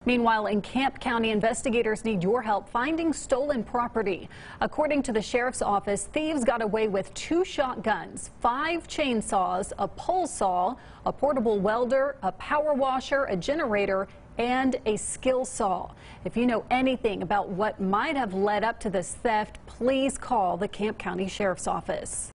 Meanwhile, in Camp County, investigators need your help finding stolen property. According to the sheriff's office, thieves got away with 2 shotguns, 5 chainsaws, a pole saw, a portable welder, a power washer, a generator, and a skill saw. If you know anything about what might have led up to this theft, please call the Camp County Sheriff's Office.